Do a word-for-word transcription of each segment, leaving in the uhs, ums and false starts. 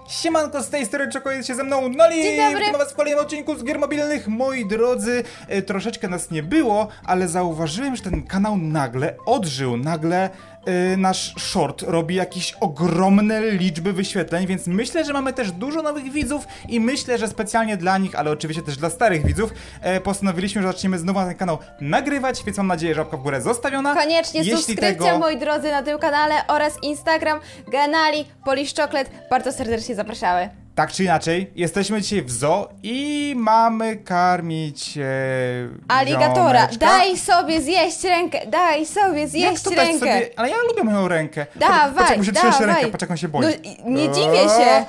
Siemanko, z tej strony Czoko, jest się ze mną Noli! Dzień dobry! Witam was w kolejnym odcinku z gier mobilnych. Moi drodzy, e, troszeczkę nas nie było, ale zauważyłem, że ten kanał nagle odżył, nagle e, nasz short robi jakieś ogromne liczby wyświetleń, więc myślę, że mamy też dużo nowych widzów i myślę, że specjalnie dla nich, ale oczywiście też dla starych widzów, e, postanowiliśmy, że zaczniemy znowu na ten kanał nagrywać, więc mam nadzieję, że łapka w górę zostawiona. Koniecznie Jeśli subskrypcja, tego... moi drodzy, na tym kanale oraz Instagram, Ganali, Polish Chocolate. Bardzo serdecznie zapraszamy. Tak czy inaczej, jesteśmy dzisiaj w zoo i mamy karmić e, Aligatora, ziomeczka. daj sobie zjeść rękę, daj sobie Jak zjeść to dać rękę. sobie? Ale ja lubię moją rękę. Dawaj, Patrz, jak mu się trzęsie dawaj. rękę, patrz jak on się boi. No, i- nie dziwię się.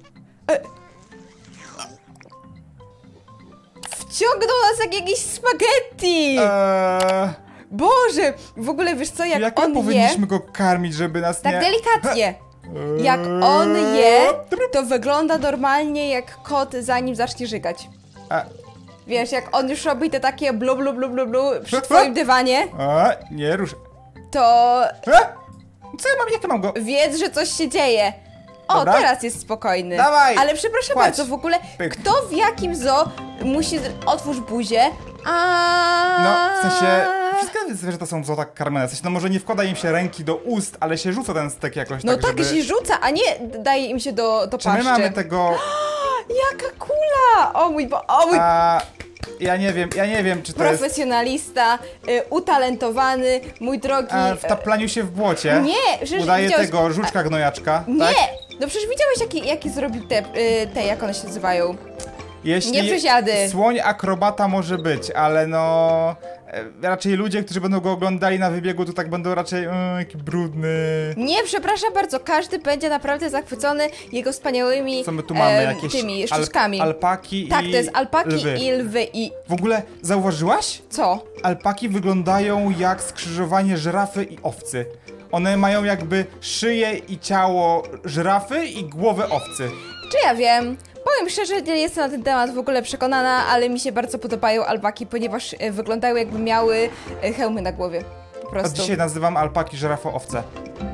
Wciągnął nas jak jakieś spaghetti. Eee, Boże, w ogóle wiesz co, jak, jak my on je, powinniśmy go karmić, żeby nas tak nie... delikatnie. Eee, Jak on je, to wygląda normalnie jak kot, zanim zacznie żygać. A, Wiesz, jak on już robi te takie blu blu blu blu blu przy twoim dywanie, a, nie rusz. to E? Co ja mam, jak ja mam go? wiedz, że coś się dzieje. O, Dobra. teraz jest spokojny. Dawaj, Ale przepraszam kładź. bardzo, w ogóle Pyk. kto w jakim zoo musi... z- Otwórz buzię. A. No, w sensie, wszystkie zwierzęta są w zoo tak karmione. W sensie, no może nie wkłada im się ręki do ust, ale się rzuca ten stek jakoś No tak, tak, żeby... się rzuca, a nie daje im się do, do Czy my paszczy. mamy tego... Jaka kula! O mój bo... O mój... A, ja nie wiem, ja nie wiem, czy to jest... Profesjonalista, y, utalentowany, mój drogi... A, w taplaniu się w błocie. Nie, przecież Udaje widziałeś- tego żuczka gnojeczka. Nie! Tak? No przecież widziałeś, jakie jaki zrobił te, y, te, jak one się nazywają? Jeśli Nie przesiady. Słoń akrobata może być, ale no... e, Raczej ludzie, którzy będą go oglądali na wybiegu, to tak będą raczej... O, jaki brudny... Nie, przepraszam bardzo, każdy będzie naprawdę zachwycony jego wspaniałymi Co my tu mamy? em, Jakieś tymi al- sztuczkami. alpaki Tak, i to jest alpaki lwy. i lwy i... W ogóle zauważyłaś? Co? Alpaki wyglądają jak skrzyżowanie żyrafy i owcy. One mają jakby szyję i ciało żyrafy i głowę owcy. Czy ja wiem? Powiem szczerze, nie jestem na ten temat w ogóle przekonana, ale mi się bardzo podobają alpaki, ponieważ e, wyglądają jakby miały e, hełmy na głowie. Po Od prostu. dzisiaj nazywam alpaki żyrafo owce.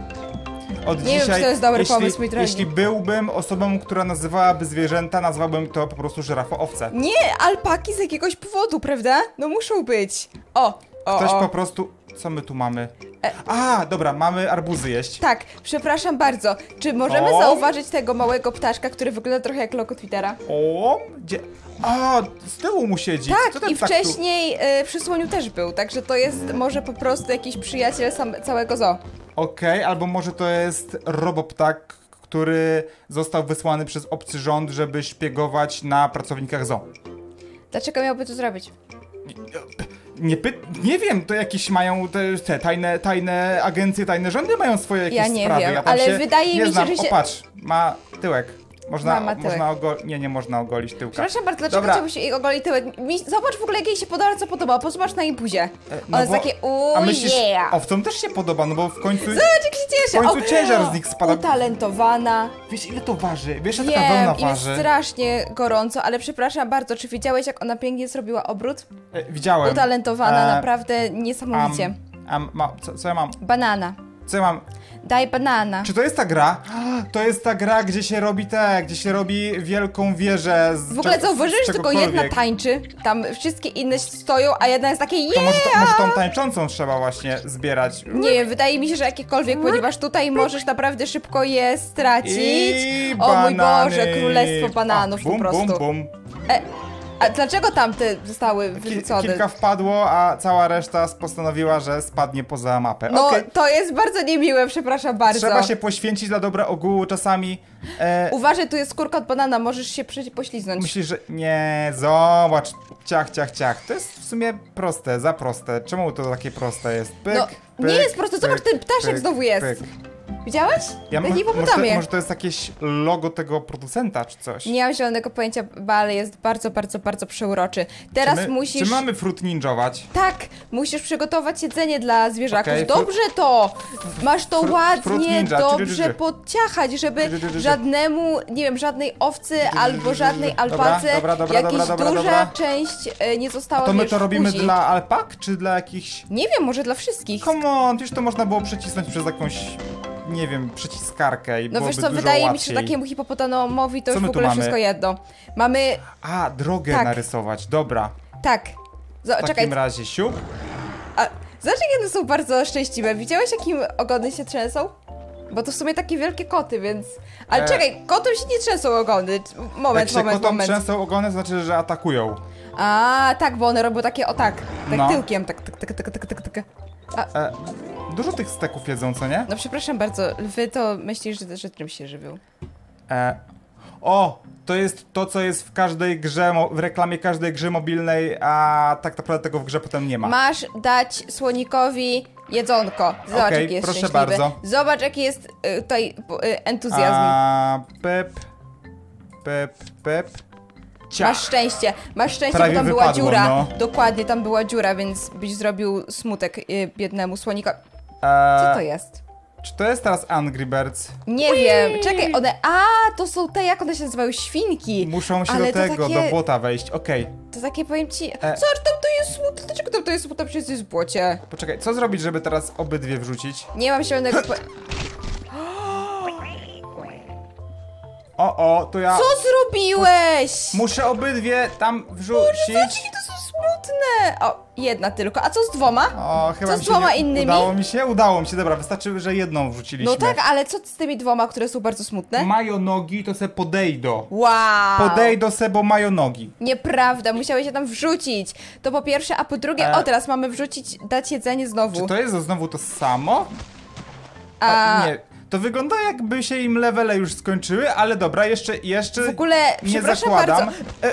Od Nie wiem, dzisiaj, czy to jest dobry jeśli, pomysł, mój drogi. jeśli byłbym osobą, która nazywałaby zwierzęta, nazwałbym to po prostu żyrafo owce. Nie, alpaki z jakiegoś powodu, prawda? No muszą być. O, o, Ktoś o. po prostu... Co my tu mamy? E. A, dobra, mamy arbuzy jeść. Tak, przepraszam bardzo. Czy możemy O. zauważyć tego małego ptaszka, który wygląda trochę jak logo Twittera? O, gdzie... A, z tyłu mu siedzi. Co Tak, ten i ptak tu- wcześniej y, przy słoniu też był, także to jest może po prostu jakiś przyjaciel sam, całego zoo. Okej, albo może to jest roboptak, który został wysłany przez obcy rząd, żeby szpiegować na pracownikach zoo. Dlaczego miałby to zrobić? Nie, py... nie wiem, to jakieś mają te, te tajne, tajne agencje, tajne rządy mają swoje jakieś Ja nie sprawy. wiem, ja tam ale się wydaje nie mi się, znam. że się- O, patrz, ma tyłek. Można, Ma, ma tyłek. można ogolić. Nie, nie można ogolić tyłka. Przepraszam bardzo, dlaczego Dobra. chciałbyś jej ogolić tyłek? Mi, zobacz w ogóle, jak jej się podoba, co podoba, pozobacz na jej buzie. E, Ona jest bo- takie, A uuu, myślisz, yeah. owcom też się podoba, no bo w końcu... Zobacz, jak się cieszy. W końcu ciężar z nich spada. Utalentowana. Wiesz, ile to waży? Wiesz, ile taka wełna Wiem, i jest waży? strasznie gorąco, ale przepraszam bardzo, czy widziałeś, jak ona pięknie zrobiła obrót? E, widziałem. Utalentowana, E, naprawdę niesamowicie. Am, am, ma, co, co ja mam? Banana. Co ja mam? Daj banana. Czy to jest ta gra? To jest ta gra, gdzie się robi te, gdzie się robi wielką wieżę z W ogóle cze- zauważyłeś, z że tylko jedna czegokolwiek. tańczy? Tam wszystkie inne stoją, a jedna jest takie To yeah! może, to może tą tańczącą trzeba właśnie zbierać. Nie wiem, wydaje mi się, że jakiekolwiek, ponieważ tutaj możesz naprawdę szybko je stracić. I O mój banany. Boże, królestwo bananów A, po bum, prostu. Bum, bum. E, a dlaczego tamte zostały Ki wyrzucone? kilka wpadło, a cała reszta postanowiła, że spadnie poza mapę. No, Okej. to jest bardzo niemiłe, przepraszam bardzo. Trzeba się poświęcić dla dobra ogółu czasami. E, Uważaj, tu jest skórka od banana, możesz się przy- pośliznąć. Myślisz, że... Nie, zobacz. Ciach, ciach, ciach. To jest w sumie proste, za proste. Czemu to takie proste jest? Pyk, No, pyk, nie jest proste, zobacz, ten ptaszek pyk, znowu jest. pyk. Widziałeś? Ja, Ja mo- nie może, to, hipopotamie. może to jest jakieś logo tego producenta, czy coś? Nie mam zielonego pojęcia, ale jest bardzo, bardzo, bardzo przeuroczy. Teraz czy my, musisz... Czy mamy fruit ninjować? Tak, musisz przygotować jedzenie dla zwierzaków. Okej, fru- Dobrze to! Masz to Fru- fruit ładnie, ninja, dobrze czy- czy- czy. podciachać, żeby Czy- czy- czy- czy. żadnemu, nie wiem, żadnej owcy albo żadnej Dobra, alpace dobra, dobra, jakaś dobra, dobra, duża dobra. część e, nie została, To my wiesz, to w robimy buzi. dla alpak, czy dla jakichś... Nie wiem, może dla wszystkich. Come on, przecież to można było przycisnąć przez jakąś... nie wiem, przyciskarkę i No byłoby wiesz co, dużo wydaje łatwiej. mi się, że takiemu hipopotamowi to Co już my w tu ogóle mamy? wszystko jedno. Mamy, A, drogę Tak. narysować, dobra. tak. Z W takim czekaj, razie siup. a, zobacz jak one są bardzo szczęśliwe. Widziałeś jakim ogony się trzęsą? Bo to w sumie takie wielkie koty, więc... Ale E. czekaj, kotom się nie trzęsą ogony. Moment, Jak się moment, kotom moment. trzęsą ogony, znaczy, że atakują. A, tak, bo one robią takie o tak, tak No. tyłkiem, tak, tak, tak, tak, tak, tak, tak. A, E, dużo tych steków jedzą, co nie? no przepraszam bardzo, lwy to myślisz, że, że czym się żywią? E, o, to jest to, co jest w każdej grze, mo- w reklamie każdej gry mobilnej, a tak naprawdę tego w grze potem nie ma. Masz dać słonikowi jedzonko. Zobacz, Okej, jaki jest proszę szczęśliwy. bardzo. Zobacz, jaki jest y, tutaj y, entuzjazm. A, pep, pep, pep. Ciach. Masz szczęście, masz szczęście, Prawie bo tam była wypadło, dziura. no. Dokładnie, tam była dziura, więc byś zrobił smutek y, biednemu słonikowi. E, Co to jest? Czy to jest teraz Angry Birds? Nie wiem, czekaj, one... A, to są te, jak one się nazywają, świnki. Muszą się Ale do to tego, takie- do błota wejść, okej. To takie, powiem ci... E. Zobacz, tam to jest smutne. Dlaczego tam to jest smutne? Przecież jest w błocie. Poczekaj, co zrobić, żeby teraz obydwie wrzucić? Nie mam zielonego... po... O, o, to ja Co zrobiłeś? muszę obydwie tam wrzucić. Zobaczcie, to są smutne. O, jedna tylko. A co z dwoma? O, chyba Co mi z się dwoma nie innymi? udało mi się? Udało mi się, dobra, wystarczy, że jedną wrzuciliśmy. No tak, ale co z tymi dwoma, które są bardzo smutne? Mają nogi, to se podejdą. Wow! Podejdą se, bo mają nogi. Nieprawda, musiałeś się tam wrzucić. To po pierwsze, a po drugie, E. o teraz mamy wrzucić, dać jedzenie znowu. Czy to jest znowu to samo? A Nie, to wygląda jakby się im levele już skończyły, ale dobra, jeszcze, jeszcze w ogóle, nie przepraszam zakładam. bardzo, E,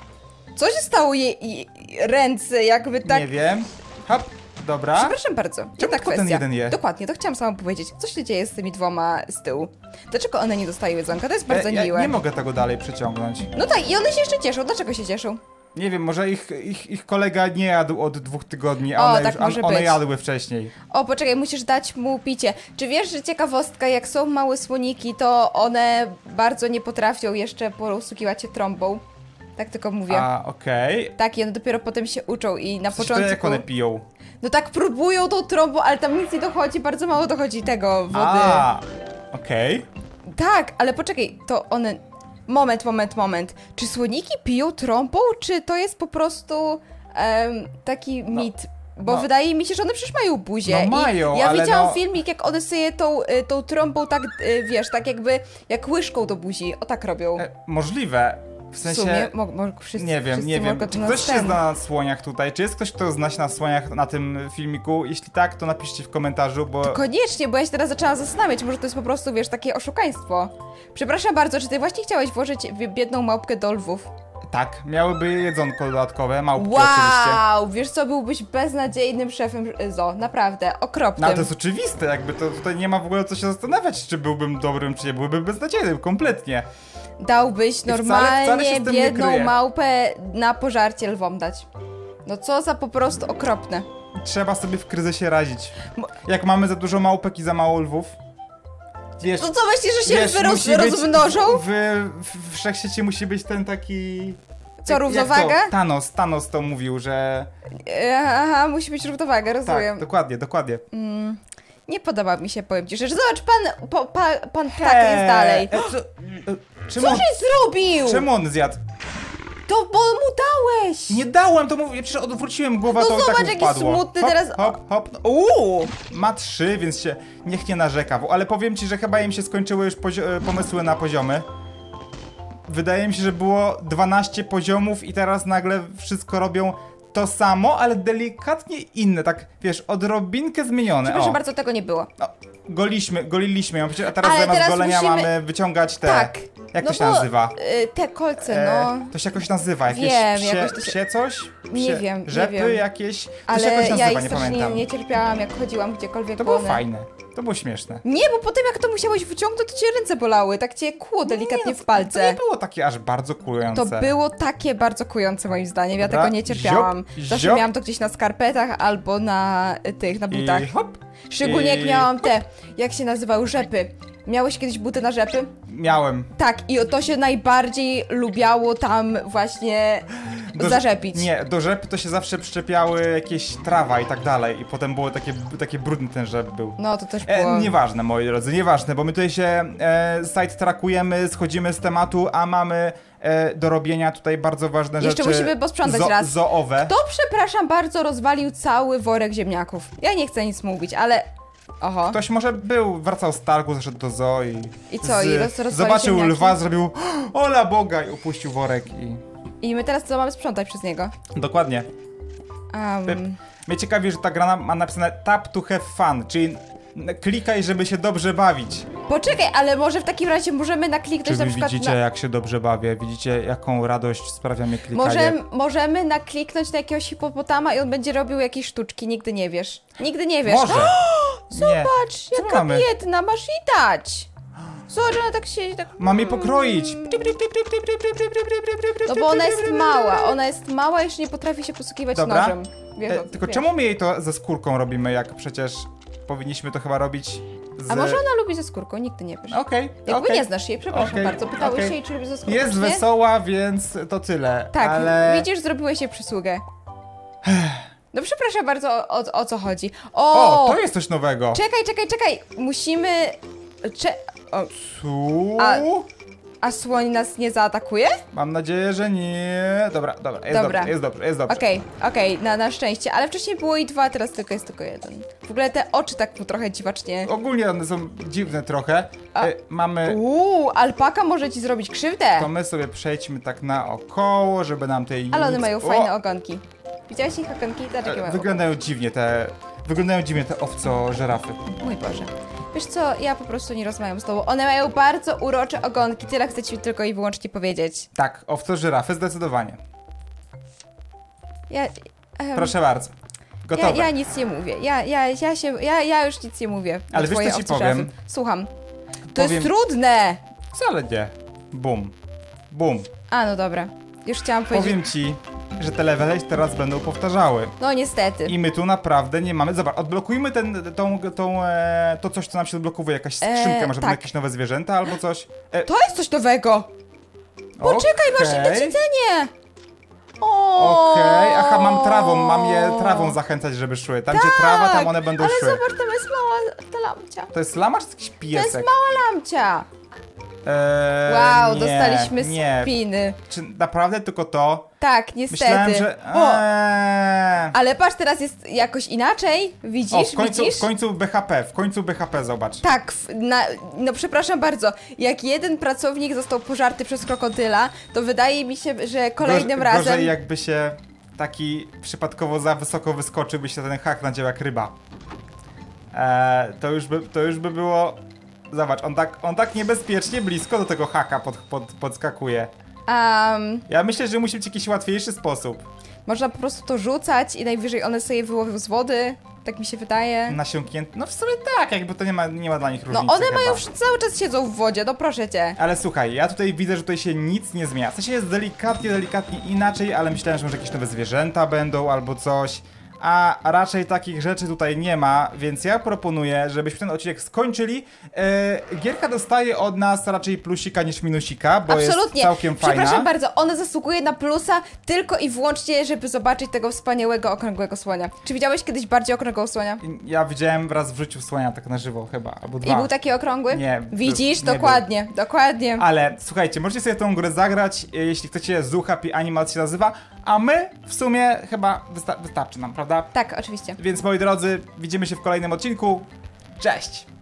co się stało jej jej ręce, jakby tak... Nie wiem. Hop, dobra. Przepraszam bardzo, jedna tylko ten kwestia. jeden je? Dokładnie, to chciałam sama powiedzieć. Co się dzieje z tymi dwoma z tyłu? Dlaczego one nie dostają jedzonka? To jest bardzo E, ja miłe. nie mogę tego dalej przeciągnąć. No tak, i one się jeszcze cieszą. Dlaczego się cieszą? Nie wiem, może ich, ich, ich kolega nie jadł od dwóch tygodni, a O, one, tak już, a może one być. jadły wcześniej. O, poczekaj, musisz dać mu picie. Czy wiesz, że ciekawostka, jak są małe słoniki, to one bardzo nie potrafią jeszcze posługiwać się trąbą? Tak tylko mówię. A, okej. Tak, i one dopiero potem się uczą i na Okay. To początku... jak one piją? No tak, próbują tą trąbą, ale tam nic nie dochodzi, bardzo mało dochodzi tego, wody. A, okej. Tak, ale poczekaj, to one... Moment, moment, moment. Czy słoniki piją trąbą, czy to jest po prostu em, taki mit? Bo no. wydaje mi się, że one przecież mają buzię. No mają, I ja ale widziałam no- filmik, jak one sobie tą, y, tą trąbą tak, y, wiesz, tak jakby, jak łyżką do buzi. O tak robią. E, możliwe. W W sensie... sumie, mo, mo, wszyscy, Nie wiem, wszyscy nie wiem. mogą Czy to ktoś się nas zna na słoniach tutaj? Czy jest ktoś, kto zna się na słoniach na tym filmiku? Jeśli tak, to napiszcie w komentarzu, bo... Koniecznie, bo ja się teraz zaczęłam zastanawiać, może to jest po prostu, wiesz, takie oszukaństwo. Przepraszam bardzo, czy ty właśnie chciałeś włożyć wi- biedną małpkę do lwów? Tak, miałyby jedzonko dodatkowe, małpki oczywiście. Wow, wiesz co, byłbyś beznadziejnym szefem zoo, naprawdę, okropnym. No ale to jest oczywiste, jakby to tutaj nie ma w ogóle co się zastanawiać, czy byłbym dobrym, czy nie byłbym beznadziejnym, kompletnie. Dałbyś wcale- normalnie wcale się z tym nie biedną kryję. małpę na pożarcie lwom dać. No co za po prostu okropne. Trzeba sobie w kryzysie radzić. Mo- Jak mamy za dużo małpek i za mało lwów. Wiesz, No co myślisz, że się wiesz, wyroz, musi być- rozmnożą? W, w, w wszechświecie musi być ten taki... Co, jak- równowaga? Jak to? Thanos, Thanos to mówił, że... E, Aha, musi być równowaga, rozumiem. Tak, dokładnie, dokładnie. Mm, nie podoba mi się, powiem ci, że zobacz, pan, po, pa, pan ptak jest dalej. E, co, e, czemu, Co on, żeś zrobił? czemu on zjadł? To bo mu dałeś! Nie dałem, to mówię, przecież odwróciłem głowę, No to i zobacz, tak jaki upadło. smutny hop, teraz- Hop, hop, no, uuu, ma trzy, więc się niech nie narzeka, ale powiem ci, że chyba im się skończyły już pozio- e, pomysły na poziomy. Wydaje mi się, że było dwanaście poziomów i teraz nagle wszystko robią to samo, ale delikatnie inne, tak wiesz, odrobinkę zmienione. Przepraszam O, bardzo, tego nie było. no, goliśmy, goliliśmy ją, przecież- a teraz Ale zamiast teraz golenia musimy- mamy wyciągać te... Tak. Jak No to się bo, nazywa? y, te kolce, E, no. to się jakoś nazywa, jakieś Wiem, psie, jakoś to się- psie coś? Nie Psie, wiem, nie rzepy wiem. jakieś, to Ale się jakoś nazywa, ja ich nie strasznie pamiętam. nie cierpiałam, jak chodziłam gdziekolwiek. To było one... fajne, to było śmieszne. Nie, bo potem jak to musiałeś wyciągnąć, to cię ręce bolały, tak cię kłuło delikatnie Nie, no, w To palce. nie było takie aż bardzo kulujące. To było takie bardzo kujące moim zdaniem, ja Dobra, tego nie cierpiałam. ziop, Zawsze ziop. miałam to gdzieś na skarpetach albo na y, tych, na butach. I hop, Szczególnie jak i- miałam te, jak się nazywały, rzepy. Miałeś kiedyś buty na rzepy? miałem. Tak, i to się najbardziej lubiało tam właśnie do, zarzepić. Nie, do rzep to się zawsze przyczepiały jakieś trawa i tak dalej i potem było takie, takie brudny ten rzep był. No to też było... E, nieważne, moi drodzy, nieważne, bo my tutaj się e, side-trackujemy, schodzimy z tematu, a mamy e, do robienia tutaj bardzo ważne Jeszcze rzeczy. musimy posprzątać zo raz. Zoowe. Kto, przepraszam bardzo, rozwalił cały worek ziemniaków? Ja nie chcę nic mówić, ale... Oho. Ktoś może był, wracał z targu, zaszedł do zoo i... I co, z, i roz, rozwalił zobaczył ziemniaki? lwa, zrobił ola Boga i upuścił worek i... I my teraz co mamy sprzątać przez niego? Dokładnie. Um, Mnie ciekawi, że ta gra ma napisane tap to have fun, czyli klikaj, żeby się dobrze bawić. poczekaj, ale może w takim razie możemy nakliknąć Czy wy na przykład widzicie, na... jak się dobrze bawię? Widzicie, jaką radość sprawia mi klikanie? Możemy, możemy nakliknąć na jakiegoś hipopotama i on będzie robił jakieś sztuczki, nigdy nie wiesz. Nigdy nie wiesz. Może! Zobacz, Co my jaka mamy? biedna, masz i dać. Zobacz, ona tak siedzi, tak... Mam je pokroić! No bo ona jest mała, ona jest mała i jeszcze nie potrafi się posługiwać Dobra. nożem. Wiesz, E, tylko wiesz. czemu my jej to ze skórką robimy, jak przecież powinniśmy to chyba robić z... A może ona lubi ze skórką, nigdy nie wiesz. Okej, Jakby okej. nie znasz jej, przepraszam Okej, bardzo. Pytałeś okej. się jej, czy lubi ze skórką, Jest czy nie? wesoła, więc to tyle. Tak, ale... widzisz, zrobiłeś jej przysługę. No przepraszam bardzo, o, o, o co chodzi. O, O, to jest coś nowego. Czekaj, czekaj, czekaj, musimy... Cze... O, Su? A- a słoń nas nie zaatakuje? Mam nadzieję, że nie. Dobra, dobra, jest Dobra. dobrze, jest dobrze, jest dobrze. Okej, okej, na, na szczęście, ale wcześniej było i dwa, teraz tylko jest tylko jeden. W ogóle te oczy tak mu trochę dziwacznie... Ogólnie one są dziwne trochę. A- E, mamy... Uuu, alpaka może ci zrobić krzywdę. To my sobie przejdźmy tak naokoło, żeby nam tej... Ale one nic- mają O! fajne ogonki. Widziałeś ich ogonki? Zobacz, jakie E, mają Wyglądają dziwnie te... Wyglądają dziwnie te owco-żerafy. ogonki. Mój Boże. Wiesz co, ja po prostu nie rozmawiam z tobą. One mają bardzo urocze ogonki, tyle chcę ci tylko i wyłącznie powiedzieć. Tak, owco-żerafy zdecydowanie. Ja... em, Proszę bardzo. ja, Gotowe. ja nic nie mówię. Ja, ja, ja, się, ja, ja już nic nie mówię. na Ale wiesz, twoje co ci owce powiem? szafy. Słucham. To Powiem- jest trudne! Wcale nie. Bum. Bum. A, no dobra. Już chciałam powiedzieć... Powiem ci, że te levele się teraz będą powtarzały. No niestety. I my tu naprawdę nie mamy... Zobacz, odblokujmy ten, tą, tą, e, to coś, co nam się odblokowuje. Jakaś skrzynka, E, może tak. będą jakieś nowe zwierzęta albo coś. E, To jest coś nowego! Poczekaj, masz okej. inne jedzenie! O. Okej, aha, mam trawą, mam je trawą zachęcać, żeby szły. Tam gdzie trawa, tam one będą ale szły. zobacz, tam jest mała ta lamcia. To jest lama czy jakiś To piesek? jest mała lamcia. Eee, Wow, nie, dostaliśmy nie. spiny. Czy naprawdę tylko to? Tak, niestety. Myślałem, że... O, Eee. ale patrz, teraz jest jakoś inaczej. Widzisz, O, w końcu, widzisz? w końcu B H P, w końcu B H P, zobacz. Tak, w- na, no przepraszam bardzo, jak jeden pracownik został pożarty przez krokodyla, to wydaje mi się, że kolejnym Gorz- razem... Gorzej jakby się taki przypadkowo za wysoko wyskoczył, by się ten hak nadział jak ryba. Eee, to, już by, to już by było... Zobacz, on tak, on tak niebezpiecznie blisko do tego haka pod, pod, podskakuje. Um, Ja myślę, że musi być jakiś łatwiejszy sposób. można po prostu to rzucać i najwyżej one sobie wyłowią z wody, tak mi się wydaje. Nasiąknięty. No w sumie tak, jakby to nie ma, nie ma dla nich No różnicy one chyba. mają, wsz- cały czas siedzą w wodzie, no proszę cię. Ale słuchaj, ja tutaj widzę, że tutaj się nic nie zmienia. W sensie jest delikatnie, delikatnie inaczej, ale myślałem, że może jakieś nowe zwierzęta będą albo coś. A raczej takich rzeczy tutaj nie ma, więc ja proponuję, żebyśmy ten odcinek skończyli. E, gierka dostaje od nas raczej plusika niż minusika, bo Absolutnie. jest całkiem fajna. Przepraszam bardzo, ona zasługuje na plusa tylko i wyłącznie, żeby zobaczyć tego wspaniałego, okrągłego słonia. Czy widziałeś kiedyś bardziej okrągłego słonia? Ja widziałem raz w życiu słonia tak na żywo chyba, albo dwa. I był taki okrągły? Nie, Widzisz? nie był. dokładnie, dokładnie. Ale słuchajcie, możecie sobie tą grę zagrać, e, jeśli chcecie. Zoo Happy Animals się nazywa, a my w sumie chyba wysta wystarczy nam, prawda? Tak, oczywiście. Więc moi drodzy, widzimy się w kolejnym odcinku. Cześć!